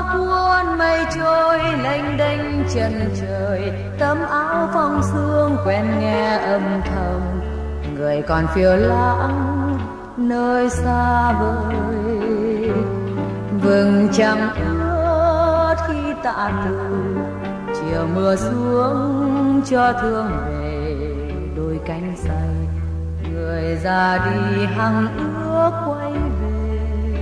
cuốn mây trôi lênh đênh chân trời, tấm áo phong sương quen nghe âm thầm, người còn phiêu lãng nơi xa vời. Vầng trăng ướt khi tạ từ, chiều mưa xuống cho thương về đôi cánh say. Người ra đi hằng ước quay về,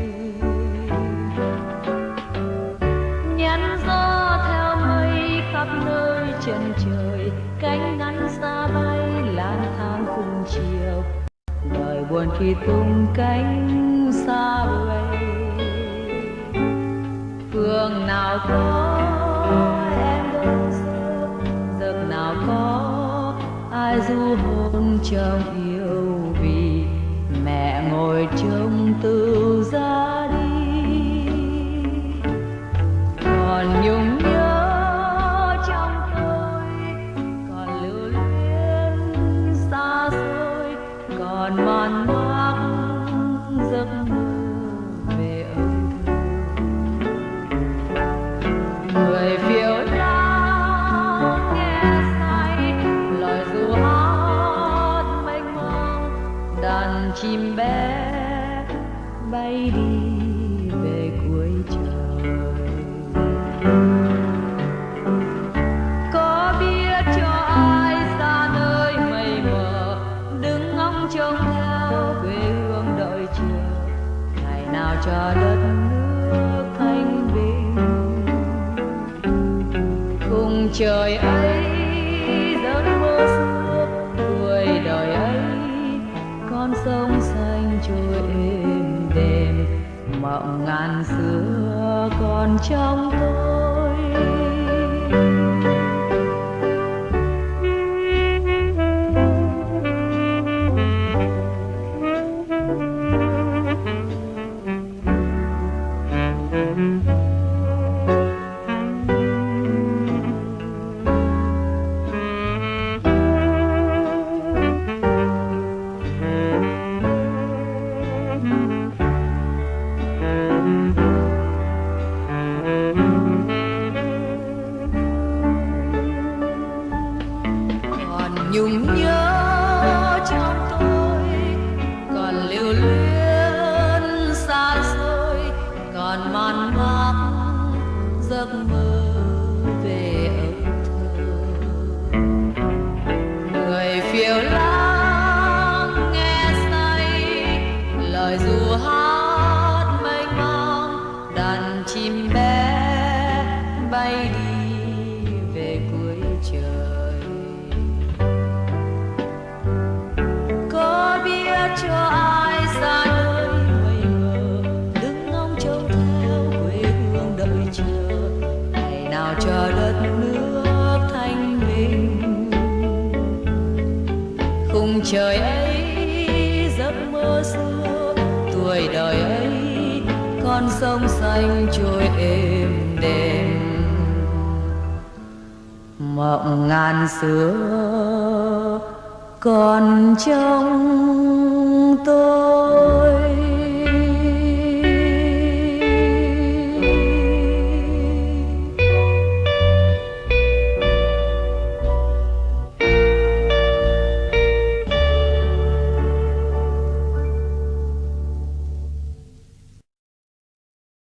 nhắn gió theo mây khắp nơi chân trời, cánh nắng xa bay lang thang khung chiều. Đời buồn khi tung cánh xa vời, phương nào có em đơn sơ, giấc nào có ai du hôn trong yêu. Vì mẹ ngồi trông từ ra đi, còn nhung nhớ trong tôi, còn lưu luyến xa xôi, còn man mác giấc mơ về âu thơ. Người phiêu lãng nghe say lời ru hát mênh mang, đàn chim bé bay đi về cuối trời. Có biết cho ai xa nơi mây mờ, đứng ngóng trông theo quê hương đợi chờ, ngày nào cho đất nước thanh bình. Cùng trời ấy giấc mơ xưa, tuổi đời ấy con sông xanh trôi êm đềm, mộng ngàn xưa còn trong tôi. Nhung nhớ trong tôi, còn lưu luyến xa xôi, còn man mác giấc mơ về âu thơ. Người phiêu lãng nghe say lời ru hát mênh mang, đàn chim bé bay đi về cuối trời. Cho ai xa nơi mây mờ, đứng ngóng trông theo quê hương đợi chờ, ngày nào cho đất nước thanh bình. Khung trời ấy giấc mơ xưa, tuổi đời ấy con sông xanh trôi êm đềm, mộng ngàn xưa còn trong tôi.